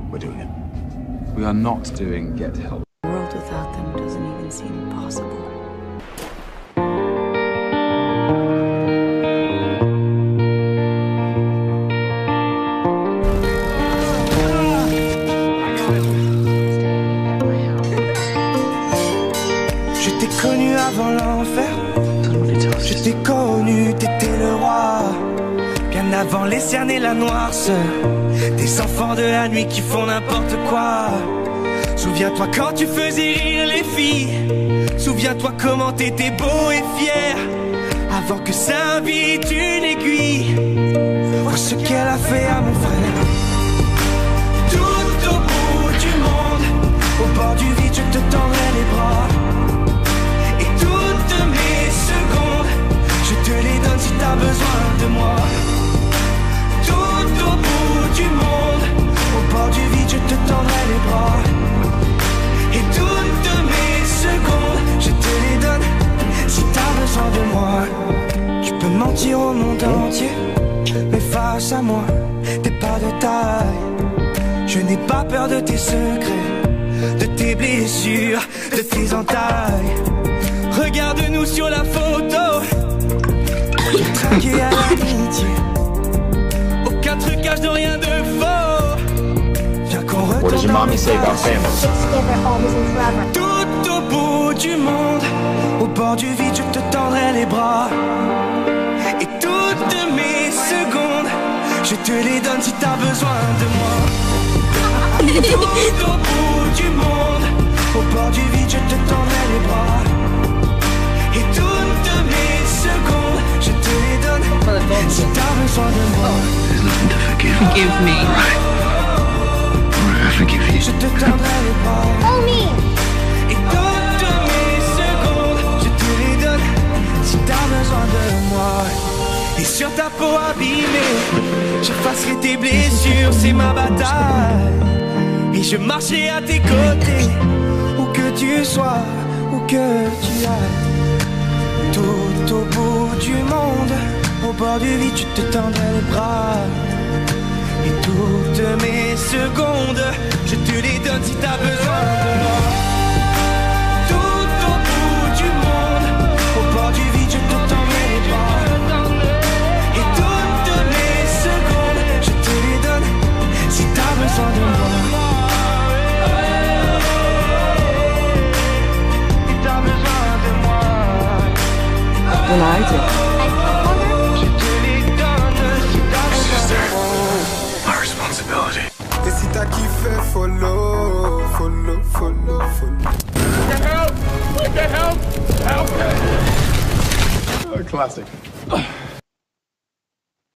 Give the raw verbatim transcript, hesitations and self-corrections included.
we're doing it. We are not doing get help. A world without them doesn't even seem possible. Je t'ai connu avant l'enfer. Je t'ai connu, t'étais le roi. Bien avant les cernes et la noirceur. Des enfants de la nuit qui font n'importe quoi. Souviens-toi quand tu faisais rire les filles. Souviens-toi comment t'étais beau et fier. Avant que s'invite une aiguille. Vois ce qu'elle a fait à mon frère. Tout au bout du monde, au bord du vide, je te tendrai les bras. Et toutes mes secondes, je te les donne si t'as besoin de moi. Tout au bout du monde, au bord du vide, je te tendrai les bras. Et toutes mes secondes, je te les donne si t'as besoin de moi. Tu peux mentir au monde entier, mais face à moi, t'es pas de taille. Je n'ai pas peur de tes secrets, de tes blessures, de tes entailles. Regarde-nous sur la photo, trinqué à l'amitié. Aucun trucage de rien de faux. Viens qu'on retourne. What does your mommy say about family? Tout au bout du monde, au bord du vide, je te tendrai les bras. Et toutes mes secondes, je te les donne si t'as besoin de moi. Tout au bout du monde, au bord du vide, je te tendrai les bras. Et toutes mes secondes, je te les donne si t'as besoin de moi. There's nothing to forgive. Forgive me. Right. I forgive you. Je te tendrai les bras. Oh me. Et toutes mes secondes, je te les donne si t'as besoin de moi. Et sur ta peau abîmée, j'effacerai tes blessures, c'est ma bataille. Et je marcherai à tes côtés, où que tu sois, où que tu ailles. Tout au bout du monde, au bord du vide, tu te tendrai les bras. Et toutes mes secondes, je te les donne si t'as besoin de moi. Tout au bout du monde, au bord du vide, je te tendrai les bras. Et toutes mes secondes, je te les donne si t'as besoin de moi. Si t'as besoin de moi. When I do. Je te les donne si t'as besoin de moi. My responsibility. Et si t'as kiffé, follow, follow, follow, follow. Get help! Get help! Help! Oh, classic.